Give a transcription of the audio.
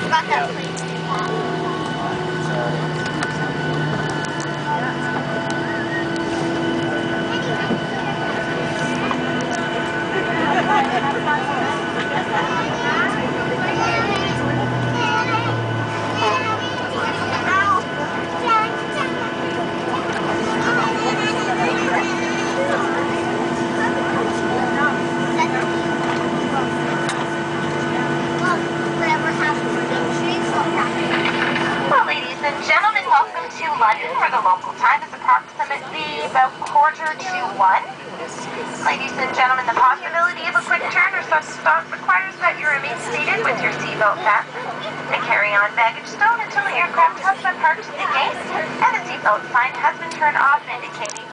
got that place. Well, ladies and gentlemen, welcome to London, where the local time is approximately about 1:45. Ladies and gentlemen, the possibility of a quick turn or sudden stop requires that you remain seated with your seatbelt fastened. The carry-on baggage stowed until the aircraft has been parked to the gate and the seatbelt sign has been turned off, indicating